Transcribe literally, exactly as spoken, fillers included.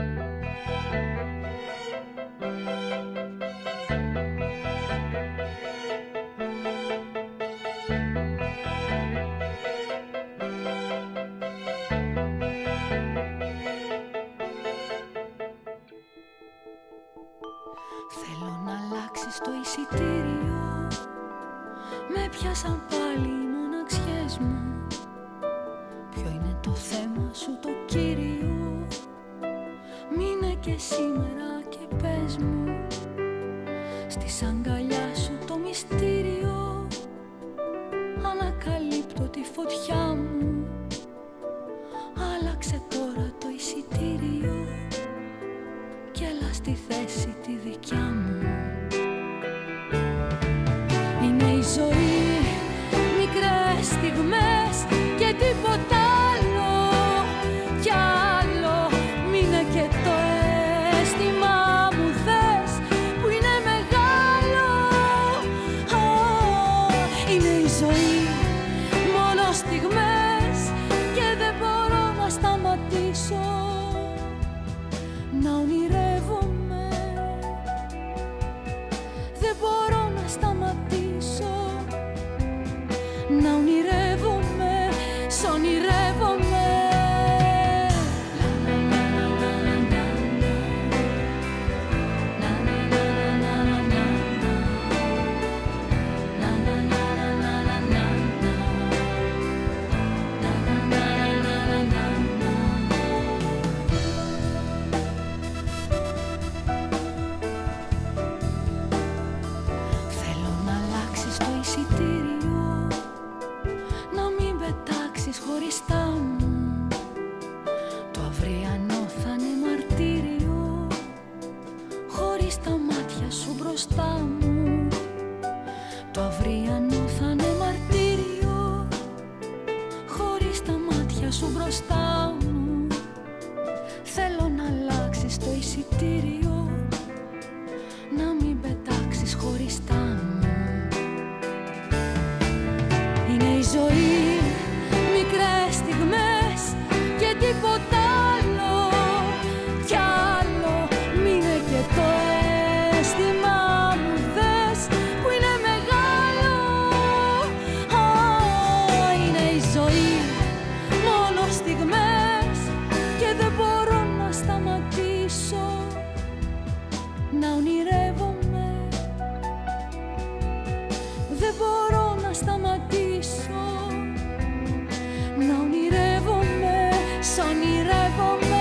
Θέλω να αλλάξεις το εισιτήριο. Με πιάσαν πάλι οι μοναξιές μου. Ποιο είναι το θέμα σου το κύριο? Μείνε και σήμερα και πες μου στις αγκαλιά σου το μυστήριο. Ανακαλύπτω τη φωτιά μου. Άλλαξε τώρα το εισιτήριο κι έλα στη θέση τη δικιά μου. Είναι η ζωή, μικρές στιγμές και τίποτα άλλο. Κι άλλο, μείνε και το αίσθημα μου θες που είναι μεγάλο. Oh, είναι η ζωή, μόνο στιγμές και δεν μπορώ να σταματήσω να ονειρεύομαι. Δεν μπορώ να σταματήσω να ονειρεύομαι, σ' ονειρεύομαι. Χωριστά μου, το αυριανό θα είναι μαρτύριο. Χωρίς τα μάτια σου μπροστά μου, το αυριανό θα είναι μαρτύριο. Χωρίς τα μάτια σου μπροστά μου, θέλω να αλλάξεις το εισιτήριο, να μην πετάξεις χωριστά μου. Είναι η ζωή, μικρές στιγμές και τίποτα άλλο. Κι άλλο, μείνε και το αίσθημα μου δες που είναι μεγάλο. Oh, είναι η ζωή, μόνο στιγμές και δεν μπορώ να σταματήσω να ονειρεύομαι. Δεν μπορώ να σταματήσω να ονειρεύομαι, σ' ονειρεύομαι.